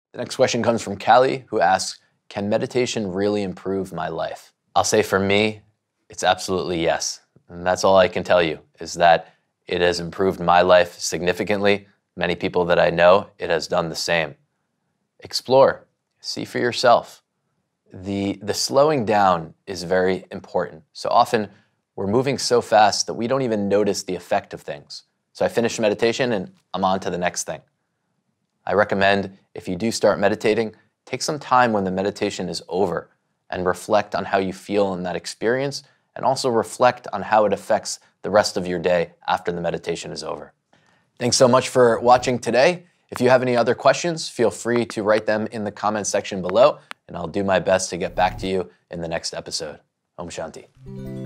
The next question comes from Callie, who asks, can meditation really improve my life? I'll say for me, it's absolutely yes. And that's all I can tell you, is that it has improved my life significantly. Many people that I know, it has done the same. Explore, see for yourself. The slowing down is very important. So often we're moving so fast that we don't even notice the effect of things. So I finish meditation and I'm on to the next thing. I recommend if you do start meditating, take some time when the meditation is over and reflect on how you feel in that experience, and also reflect on how it affects the rest of your day after the meditation is over. Thanks so much for watching today. If you have any other questions, feel free to write them in the comments section below, and I'll do my best to get back to you in the next episode. Om Shanti.